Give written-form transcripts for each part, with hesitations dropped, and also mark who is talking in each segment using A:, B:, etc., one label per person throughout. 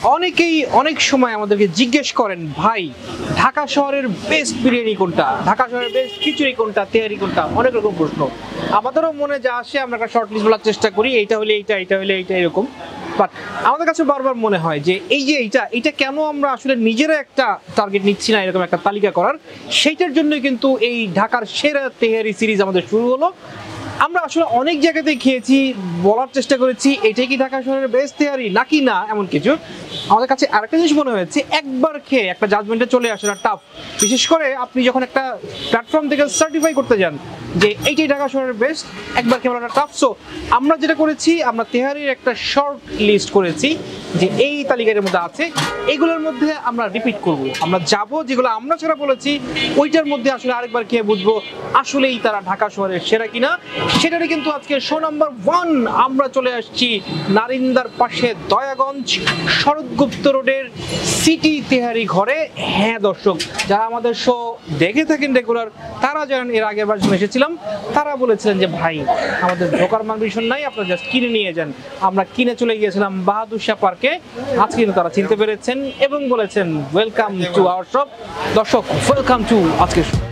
A: অনেকেই অনেক সময় আমাদেরকে জিজ্ঞেস করেন, ভাই ঢাকা শহরের বেস্ট বিরিয়ানি কোনটা, ঢাকা শহরের বেস্ট খিচুড়ি কোনটা, তেহারি কোনটা, অনেক রকম প্রশ্ন। আমাদেরও মনে যা আসে আমরা একটা শর্ট লিস্ট বলার চেষ্টা করি, এইটা হলে এইটা, এইটা হলে এইটা, এরকম। বাট আমাদের কাছে বারবার মনে হয় যে এই যে এইটা কেন আমরা আসলে নিজেরা একটা টার্গেট নিচ্ছি না এরকম একটা তালিকা করার। সেইটার জন্যই কিন্তু এই ঢাকার সেরা তেহারি সিরিজ আমাদের শুরু হলো। আমরা আসলে অনেক জায়গাতেই খেয়েছি, বলার চেষ্টা করেছি এটাই কি ঢাকা শহরের বেস্ট তেহারি নাকি না, এমন কিছু। আমাদের কাছে আরেকটা জিনিস মনে হয়েছে, একবার খেয়ে একটা জাজমেন্টে চলে আসাটা টাফ, বিশেষ করে আপনি যখন একটা প্ল্যাটফর্ম থেকে সার্টিফাই করতে যান যে এইটাই ঢাকা শহরের বেস্ট, একবার খেয়ে বলাটা টাফ। সো আমরা যেটা করেছি, আমরা তেহারির একটা শর্ট লিস্ট করেছি যে এই তালিকার মধ্যে আছে, এইগুলোর মধ্যে আমরা রিপিট করব। আমরা যাব যেগুলো আমরা ছাড়া বলেছি ওইটার মধ্যে আসলে আরেকবার খেয়ে বুঝবো আসলেই তারা ঢাকা শহরের সেরা কিনা। সেটারই কিন্তু আজকে শো নাম্বার 1 আমরা চলে আসছি নারিন্দার পাশে দয়াগঞ্জ শরৎ গুপ্ত রোডের সিটি তেহারি ঘরে। হ্যাঁ দর্শক, যারা আমাদের শো দেখে থাকেন রেগুলার, তারা জানেন এর আগের বার যখন এসেছিলাম তারা বলেছিলেন যে ভাই আমাদের ঢোকার মান বিষয় নাই, আপনারা জাস্ট কিনে নিয়ে যান। আমরা কিনে চলে গিয়েছিলাম বাহাদুর শাহ পার্কে। আজকে কিন্তু তারা চিনতে পেরেছেন এবং বলেছেন ওয়েলকাম টু আওয়ার শপ। দর্শক, ওয়েলকাম টু আজকের শো।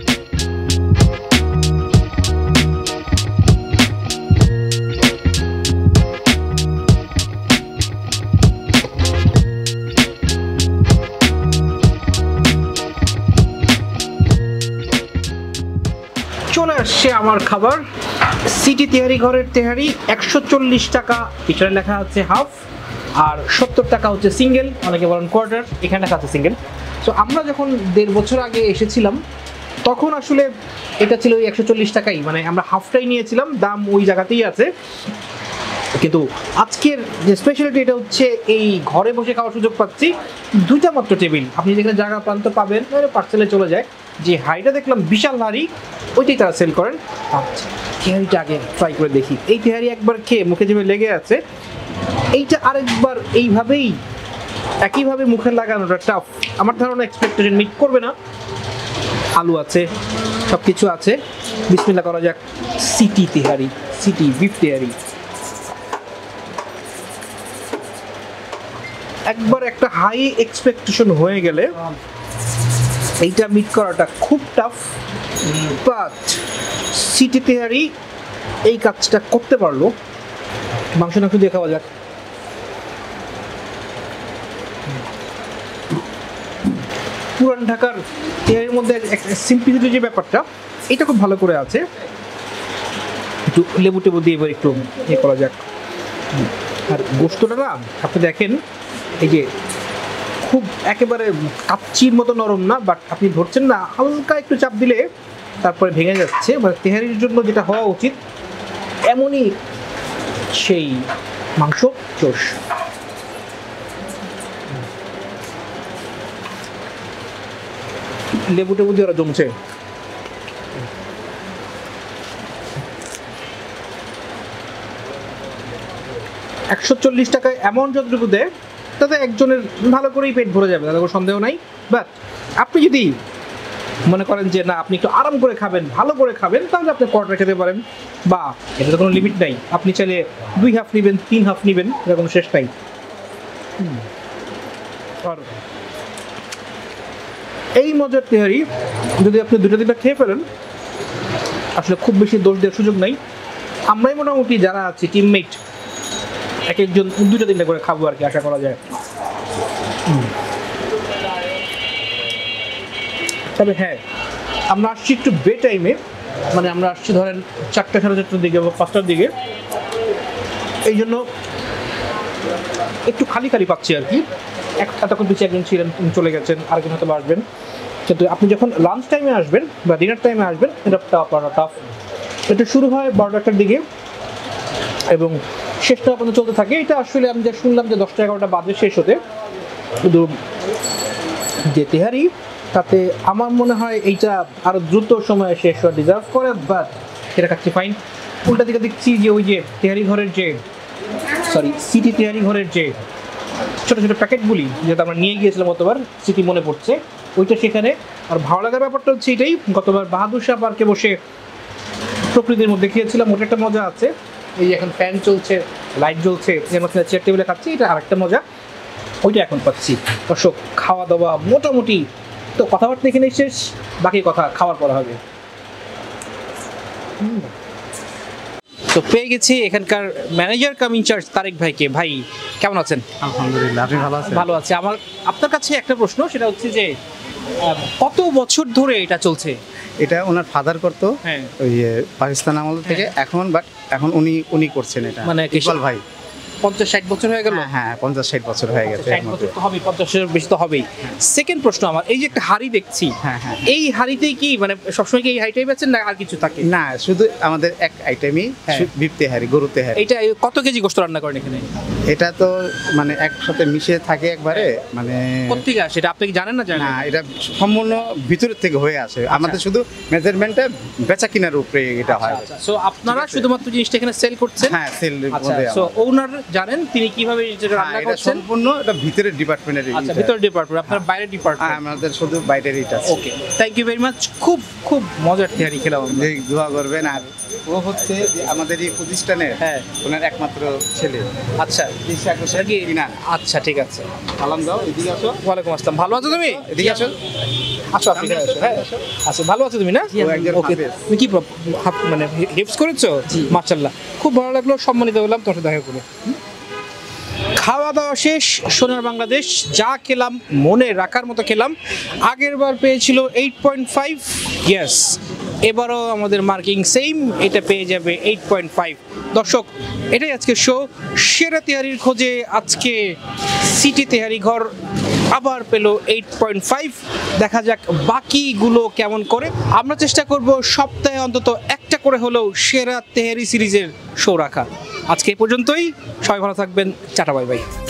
A: চলে আসছে আমার খাবার, সিটি তেহারি ঘরের তেহারি। 140 টাকা পিছনে লেখা আছে হাফ, আর 70 টাকা হচ্ছে সিঙ্গেল, অনেকে বলেন কোয়ার্টার, এখানে লেখা আছে সিঙ্গেল। সো আমরা যখন 1.5 বছর আগে এসেছিলাম তখন আসলে এটা ছিল ওই 140 টাকাই, মানে আমরা হাফটাই নিয়েছিলাম, দাম ওই জায়গাতেই আছে। কিন্তু আজকের যে স্পেশালিটি এটা হচ্ছে এই ঘরে বসে খাওয়ার সুযোগ পাচ্ছি, 2টা মাত্র টেবিল। আপনি যেখানে জায়গা প্রান্ত পাবেন পার্সেলে চলে যায়। যে হাঁড়িটা দেখলাম বিশাল হাঁড়ি, ওইটাই তারা সেল করেন। আচ্ছা, তেহারিটা আগে ট্রাই করে দেখি। এই তেহারি একবার খেয়ে মুখে যেভাবে লেগে আছে, এইটা আরেকবার এইভাবেই একইভাবে মুখে লাগানোটা টাফ। আমার ধারণা এক্সপেকটেশন মিট করবে না। আলু আছে, সব কিছু আছে, বিসমিল্লাহ করা যাক। City tehari, city beef tehari. একবার একটা হাই এক্সপেকটেশন হয়ে গেলে এইটা মিট করাটা খুব টাফ। বাট সিটি তেহারি এই কাজটা করতে পারলো। মাংসটা একটু দিয়ে খাওয়া যাক। পুরান ঢাকার তেহারির মধ্যে সিম্পলিসিটি যে ব্যাপারটা, এটা খুব ভালো করে আছে। একটু লেবু টেবু দিয়ে এবার একটু ইয়ে করা যাক। আর গোস্তটা না আপনি দেখেন, এই যে খুব একেবারে কাচ্চির মতো নরম না, বাট আপনি ধরছেন না, হালকা একটু চাপ দিলে তারপরে ভেঙে যাচ্ছে। মানে তেহারির জন্য যেটা হওয়া উচিত এমনই সেই মাংস চোষ। লেবু টেবু দিয়ে ওরা জমছে। $140 টাকায় এমন যতটুকু দেয় তাতে একজনের ভালো করেই পেট ভরে যাবে, তাতে কোনো সন্দেহ নাই। বাট আপনি যদি মনে করেন যে না আপনি একটু আরাম করে খাবেন, ভালো করে খাবেন, তাহলে আপনি কোয়ার্টার খেতে পারেন, বা এটাতে কোনো লিমিট নাই। আপনি চাইলে 2 হাফ নেবেন, 3 হাফ নেবেন, এটা কোনো শেষ নাই। আর এই মজার তেহারি যদি আপনি 2টা খেয়ে ফেলেন, আসলে খুব বেশি দোষ দেওয়ার সুযোগ নাই। আমরাই মোটামুটি যারা আছি টিমমেট, এক একজন 2-3টা করে খাবো আর কি, আশা করা যায়। তবে হ্যাঁ, আমরা আসছি একটু বে টাইমে, মানে আমরা আসছি ধরেন 4টা, 4:30টার দিকে বা 5টার দিকে। এই জন্য একটু খালি খালি পাচ্ছি আর কি। এতক্ষণ পিছিয়ে একজন ছিলেন, চলে গেছেন, আরেকজন হয়তো আসবেন। কিন্তু আপনি যখন লাঞ্চ টাইমে আসবেন বা ডিনার টাইমে আসবেন, এটা টাফ। এটা শুরু হয় 12টার দিকে এবং শেষটা পর্যন্ত চলতে থাকে। এটা আসলে আমি যা শুনলাম যে 10টা 11টা বাজে শেষ হতে। কিন্তু যে তেহারি, তাতে আমার মনে হয় এইটা আরো দ্রুত সময়ে শেষ হওয়া ডিজার্ভ করে। বাট সেটা খাচ্ছি ফাইন। উল্টা দিকে দেখছি যে ওই যে তেহারি ঘরের যে সিটি তেহারি ঘরের যে ছোটো ছোটো প্যাকেটগুলি যেটা আমরা নিয়ে গিয়েছিলাম গতবার, স্মৃতি মনে পড়ছে, ওইটা সেখানে। আর ভালো লাগার ব্যাপারটা হচ্ছে এটাই, গতবার বাহাদুর শাহ পার্কে বসে প্রকৃতির মধ্যে খেয়েছিলাম, ওটা একটা মজা আছে। এই যে এখন ফ্যান চলছে, লাইট জ্বলছে, এর মধ্যে চেয়ার টেবিলে খাচ্ছি, এটা আরেকটা মজা। ওইটা এখন পাচ্ছি। দর্শক খাওয়া দাওয়া মোটামুটি তো কথাবার্তা এখানে শেষ, বাকি কথা খাওয়ার পর হবে। তো পেয়ে গেছি এখানকার ম্যানেজার কাম ইনচার্জ তারেক ভাইকে। ভাই কেমন আছেন?
B: আলহামদুলিল্লাহ, আপনি ভালো আছেন?
A: ভালো আছি। আমার আপনার কাছে একটা প্রশ্ন, সেটা হচ্ছে যে কত বছর ধরে এটা চলছে?
B: এটা ওনার ফাদার করতো,
A: হ্যাঁ,
B: ওই পাকিস্তান আমল থেকে। এখন উনি করছেন এটা,
A: মানে
B: ইকবাল ভাই।
A: 50-60 বছর হয়ে গেল?
B: হ্যাঁ 50-60 বছর হয়ে গেছে।
A: 60 বছর তো হবে, 50-এর বেশি তো হবেই। সেকেন্ড প্রশ্ন আমার, এই যে একটা হাড়ি দেখছি,
B: হ্যাঁ হ্যাঁ,
A: এই হাড়িতেই কি মানে সবসময় কি এই হাড়িটাই বেচেন না আর কিছু থাকে?
B: না, শুধু আমাদের এক আইটেমই বিফ তেহারি, গরু তেহারি।
A: এটা কত কেজি গোশত রান্না করেন এখানে?
B: এটা তো মানে একসাথে মিশে থাকে একবারে, মানে
A: কোত্থেকে আসে এটা আপনি কি জানেন না? জানেন
B: না, এটা সম্পূর্ণ ভিতরের থেকে হয়ে আসে। আমাদের শুধু মেজারমেন্টটা বেচা কিনার উপরে এটা হয়।
A: সো আপনারা শুধুমাত্র জিনিসটা এখানে সেল করছেন?
B: হ্যাঁ, সেল
A: আচ্ছা। সো ওনার জানেন তিনি কিভাবে এটা রান্না করছেন?
B: সম্পূর্ণ এটা ভিতরের ডিপার্টমেন্টের।
A: আচ্ছা, ভিতরের ডিপার্টমেন্ট, আপনার বাইরের ডিপার্টমেন্ট।
B: আমাদের শুধু বাইরের এটা।
A: Okay, thank you very much. খুব খুব মজার তেহারি খেলাম।
B: দোয়া করবেন। আর ও হচ্ছে যে আমাদের এই প্রতিষ্ঠানের,
A: হ্যাঁ,
B: ওনার একমাত্র ছেলে।
A: আচ্ছা,
B: কিনা।
A: আচ্ছা, ঠিক আছে।
B: সালাম দাও, এদিকে আসো।
A: ওয়ালাইকুম আসসালাম। ভালো আছো তুমি?
B: এদিকে আসো।
A: আসো, আপনি এখানে আসো। হ্যাঁ, আচ্ছা, ভালো আছো তুমি না? ওকে, তুমি কি মানে হেল্পস করেছো? মাশাআল্লাহ, খুব ভালো লাগলো, সম্মানিত হলাম তোমার সাথে দেখা করে। খাওয়া দাওয়া শেষ, সোনার বাংলাদেশ যা খেলাম মনে রাখার মতো খেলাম। আগের বার পেয়েছিল 8.5, ইয়েস, এবারও আমাদের মার্কিং সেম, এটা পেয়ে যাবে 8.5। দর্শক, এটাই আজকে শো। সেরা তেহারির খোঁজে আজকে সিটি তেহারি ঘর আবার পেল 8.5। দেখা যাক বাকিগুলো কেমন করে। আমরা চেষ্টা করব সপ্তাহে অন্তত একটা করে হলেও সেরা তেহারি সিরিজের শো রাখা। আজকে এই পর্যন্তই, সবাই ভালো থাকবেন, টাটা, বাই বাই।